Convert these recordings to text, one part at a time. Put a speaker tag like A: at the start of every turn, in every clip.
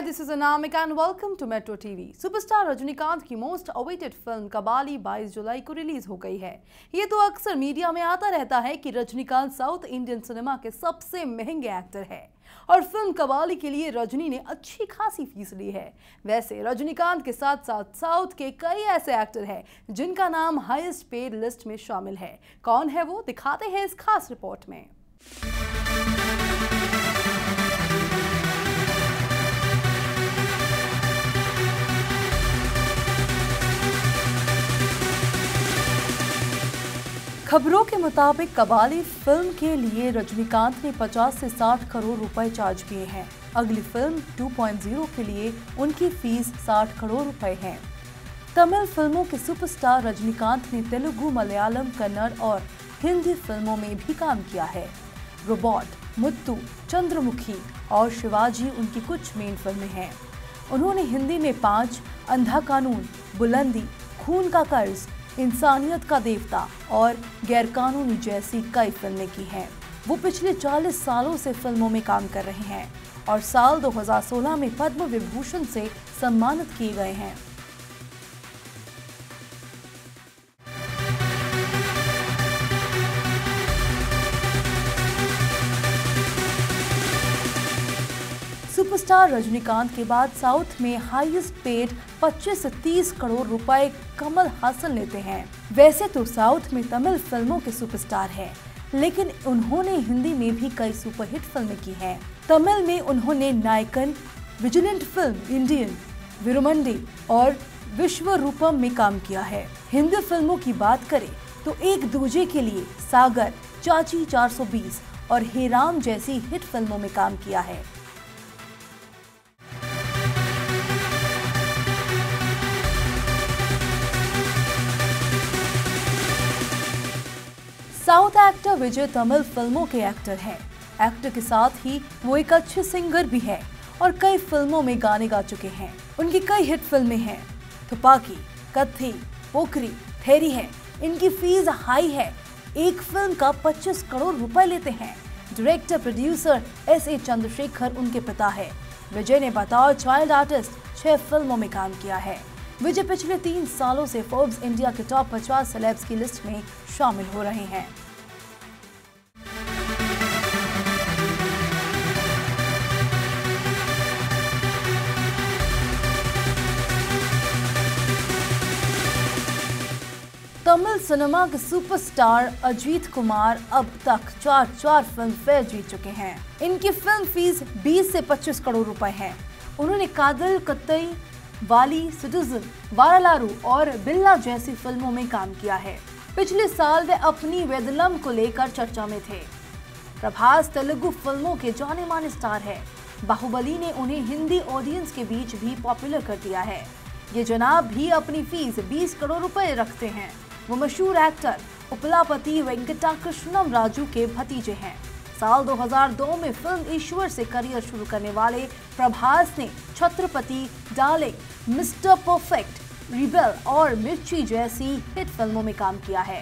A: this is Anamika and welcome to Metro TV. Superstar Rajinikanth की most awaited फिल्म कबाली 22 जुलाई को रिलीज हो गई है। ये तो अक्सर मीडिया में आता रहता है कि रजनीकांत साउथ इंडियन सिनेमा के सबसे महंगे एक्टर है और फिल्म कबाली के लिए रजनी ने अच्छी खासी फीस ली है। वैसे रजनीकांत के साथ साथ साउथ के कई ऐसे एक्टर हैं जिनका नाम हाईएस्ट पेड लिस्ट में शामिल है। कौन है वो, दिखाते हैं इस खास रिपोर्ट में। खबरों के मुताबिक कबाली फिल्म के लिए रजनीकांत ने 50 से 60 करोड़ रुपए चार्ज किए हैं। अगली फिल्म 2.0 के लिए उनकी फीस 60 करोड़ रुपए है। तमिल फिल्मों के सुपरस्टार रजनीकांत ने तेलुगु, मलयालम, कन्नड़ और हिंदी फिल्मों में भी काम किया है। रोबोट, मुत्तू, चंद्रमुखी और शिवाजी उनकी कुछ मेन फिल्में हैं। उन्होंने हिंदी में 5, अंधा कानून, बुलंदी, खून का कर्ज, इंसानियत का देवता और गैरकानूनी जैसी कई फिल्में की हैं। वो पिछले 40 सालों से फिल्मों में काम कर रहे हैं और साल 2016 में पद्म विभूषण से सम्मानित किए गए हैं। सुपरस्टार रजनीकांत के बाद साउथ में हाईएस्ट पेड 25 से 30 करोड़ रुपए कमल हासन लेते हैं। वैसे तो साउथ में तमिल फिल्मों के सुपरस्टार हैं, लेकिन उन्होंने हिंदी में भी कई सुपरहिट फिल्में की हैं। तमिल में उन्होंने Nayakan, vigilante film Indian, Virumandi और विश्वरूपम में काम किया है। हिंदी फिल्मों की बात करें तो एक दूजे के लिए, सागर, चाची 420 और हेराम जैसी हिट फिल्मों में काम किया है। साउथ एक्टर विजय तमिल फिल्मों के एक्टर हैं। एक्टर के साथ ही वो एक अच्छे सिंगर भी है और कई फिल्मों में गाने गा चुके हैं। उनकी कई हिट फिल्में हैं। थुपाकी, कत्थी, पोखरी, थेरी है। इनकी फीस हाई है। एक फिल्म का 25 करोड़ रुपए लेते हैं। Director producer S.A. चंद्रशेखर उनके पिता है। विजय ने बतौर चाइल्ड आर्टिस्ट 6 फिल्मों में काम किया है। विजय पिछले 3 सालों से फोर्ब्स इंडिया के टॉप 50 सेलेब्स की लिस्ट में शामिल हो रहे हैं। तमिल सिनेमा के सुपरस्टार अजीत कुमार अब तक 4 फिल्म फेयर जीत चुके हैं। इनकी फिल्म फीस 20 से 25 करोड़ रुपए है। उन्होंने कादल, कत्तई, वाली, सिटीजन, वारालारू और बिल्ला जैसी फिल्मों में काम किया है। पिछले साल वे अपनी वेदलम को लेकर चर्चा में थे। प्रभास तेलुगु फिल्मों के जाने माने स्टार है। बाहुबली ने उन्हें हिंदी ऑडियंस के बीच भी पॉपुलर कर दिया है। ये जनाब भी अपनी फीस 20 करोड़ रुपए रखते हैं। वो मशहूर एक्टर उपलापति वेंकटाकृष्णम राजू के भतीजे हैं। साल 2002 में फिल्म ईश्वर से करियर शुरू करने वाले प्रभास ने Chhatrapati, darling, mister perfect, rebel और मिर्ची जैसी हिट फिल्मों में काम किया है।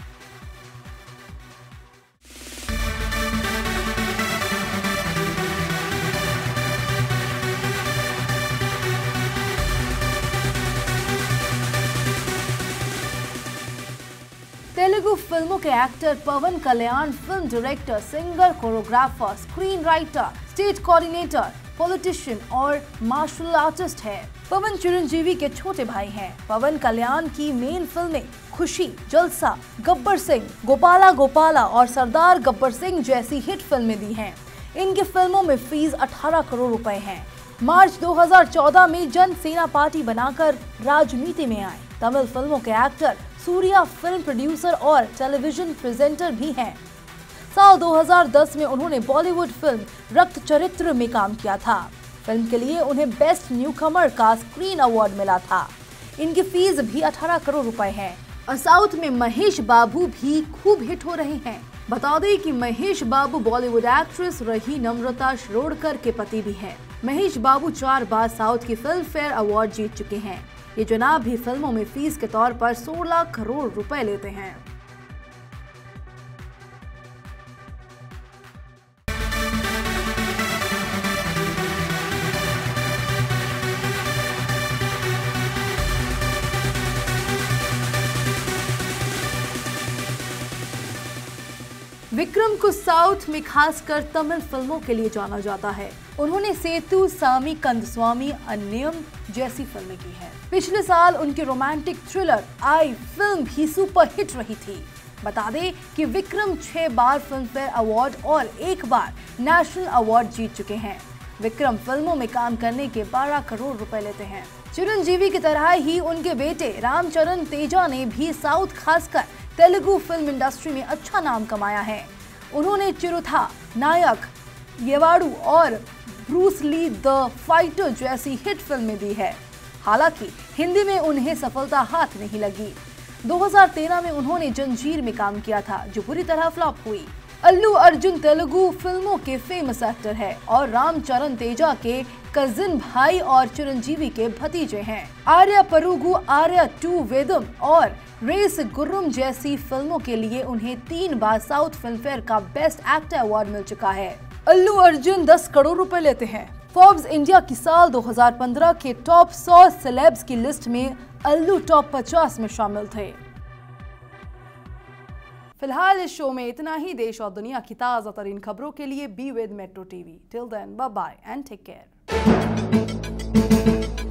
A: तेलुगु फिल्मों के actor Pawan Kalyan film director, singer, choreographer, screen writer, state coordinator, politician और मार्शल आर्टिस्ट है। पवन चिरंजीवी के छोटे भाई हैं। पवन कल्याण की मेन फिल्में खुशी, जलसा, गब्बर सिंह, गोपाला गोपाला और सरदार गब्बर सिंह जैसी हिट फिल्में दी हैं। इनकी फिल्मों में फीस 18 करोड़ रुपए है। मार्च 2014 में जन सेना पार्टी बनाकर राजनीति में आए। तमिल फिल्मों के एक्टर सूर्या फिल्म प्रोड्यूसर और टेलीविजन प्रेजेंटर भी हैं। साल 2010 में उन्होंने बॉलीवुड फिल्म रक्त चरित्र में काम किया था। फिल्म के लिए उन्हें बेस्ट न्यूकमर का स्क्रीन अवार्ड मिला था। इनकी फीस भी 18 करोड़ रुपए है। और साउथ में महेश बाबू भी खूब हिट हो रहे हैं। बता दें कि महेश बाबू बॉलीवुड एक्ट्रेस रही नम्रता शिरोडकर के पति भी हैं। महेश बाबू 4 बार साउथ की फिल्म फेयर अवार्ड जीत चुके हैं। ये जनाब भी फिल्मों में फीस के तौर पर 16 करोड़ रुपए लेते हैं। विक्रम को साउथ में खासकर तमिल फिल्मों के लिए जाना जाता है। उन्होंने सेतु, सामी कंदस्वामी, अन्यम जैसी फिल्में की हैं। पिछले साल उनकी रोमांटिक थ्रिलर आई फिल्म भी सुपरहिट रही थी। बता दें कि विक्रम 6 बार फिल्म फेयर अवार्ड और 1 बार नेशनल अवार्ड जीत चुके हैं। विक्रम फिल्मों में काम करने के 12 करोड़ रुपए लेते हैं। चिरंजीवी की तरह ही उनके बेटे रामचरण तेजा ने भी साउथ खासकर तेलुगु फिल्म इंडस्ट्री में अच्छा नाम कमाया है। उन्होंने चिरुथा, नायक, येवाड़ू और ब्रूस ली द फाइटर जैसी हिट फिल्में दी है। हालांकि हिंदी में उन्हें सफलता हाथ नहीं लगी। 2013 में उन्होंने जंजीर में काम किया था, जो बुरी तरह फ्लॉप हुई। अल्लू अर्जुन तेलुगु फिल्मों के फेमस एक्टर है और रामचरण तेजा के कजिन भाई और चिरंजीवी के भतीजे हैं। आर्या परुगु, आर्या 2 वेदम और रेस गुर्रम जैसी फिल्मों के लिए उन्हें 3 बार साउथ फिल्म फेयर का बेस्ट एक्टर अवार्ड मिल चुका है। अल्लू अर्जुन 10 करोड़ रुपए लेते हैं। फोर्ब्स इंडिया की साल 2015 के टॉप 100 सेलेब्स की लिस्ट में अल्लू टॉप 50 में शामिल थे। फिलहाल इस शो में इतना ही। देश और दुनिया की ताजा तरीन खबरों के लिए be with Metro TV. Till then, bye bye and take care.